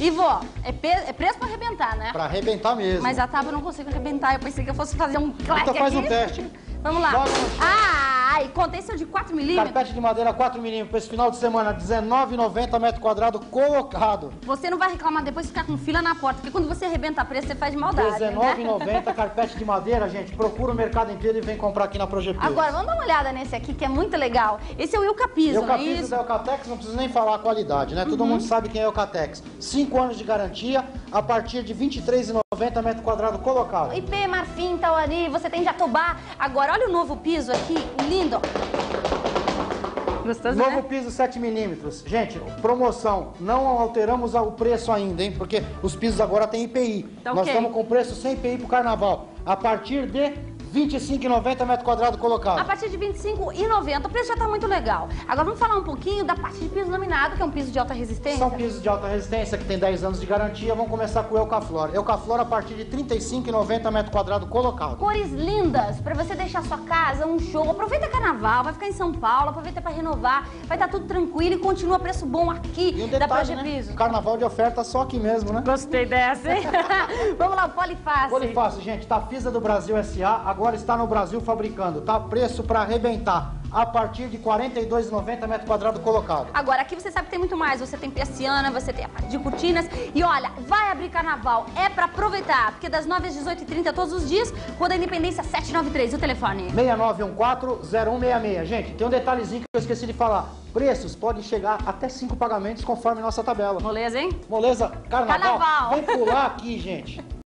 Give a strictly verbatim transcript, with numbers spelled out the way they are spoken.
Ivo, é, pe... é preço pra arrebentar, né? Pra arrebentar mesmo. Mas a tábua eu não consigo arrebentar. Eu pensei que eu fosse fazer um claque Então faz aqui. um teste. Vamos lá. Joga no chão. Ah, e contei seu de quatro milímetros. Carpete de madeira quatro milímetros para esse final de semana, dezenove reais e noventa centavos metro quadrado colocado. Você não vai reclamar depois de ficar com fila na porta, porque quando você arrebenta preço, você faz de maldade. dezenove reais e noventa centavos, né? carpete de madeira, gente. Procura o mercado inteiro e vem comprar aqui na Progepiso. Agora, vamos dar uma olhada nesse aqui, que é muito legal. Esse é o Eucapiso, não é Eucapiso isso? da Eucatex, não preciso nem falar a qualidade, né? Todo Uhum. mundo sabe quem é Eucatex. cinco anos de garantia, a partir de vinte e três reais e noventa centavos metro quadrado colocado. I P, Marfim, Tauari, você tem Jatobá. Agora, olha o novo piso aqui, lindo. Gostoso, Novo né? piso sete milímetros. Gente, promoção. Não alteramos o preço ainda, hein? Porque os pisos agora têm I P I. Tá Nós ok. estamos com preço sem I P I pro carnaval. A partir de vinte e cinco reais e noventa centavos metro quadrado colocado. A partir de vinte e cinco reais e noventa centavos, o preço já tá muito legal. Agora, vamos falar um pouquinho da parte de piso laminado, que é um piso de alta resistência. São pisos de alta resistência que tem dez anos de garantia. Vamos começar com o Eucaflor. Eucaflor a partir de trinta e cinco reais e noventa centavos metro quadrado colocado. Cores lindas, pra você deixar sua casa um show. Aproveita carnaval, vai ficar em São Paulo, aproveita pra renovar, vai estar tudo tranquilo e continua preço bom aqui E um da detalhe, Progepiso. né? Carnaval de oferta só aqui mesmo, né? Gostei dessa, hein? Vamos lá, o Polifácil. Polifácil, gente, Tafisa do Brasil S A, agora está no Brasil fabricando, tá? Preço para arrebentar, a partir de quarenta e dois reais e noventa centavos metro quadrado colocado. Agora, aqui você sabe que tem muito mais. Você tem persiana, você tem a parte de cortinas. E olha, vai abrir carnaval. É pra aproveitar, porque das nove às dezoito e trinta todos os dias, Rua da Independência setecentos e noventa e três. O telefone? seis nove um quatro, zero um seis seis. Gente, tem um detalhezinho que eu esqueci de falar. Preços podem chegar até cinco pagamentos conforme nossa tabela. Moleza, hein? Moleza? Carnaval? Carnaval. Vem pular aqui, gente.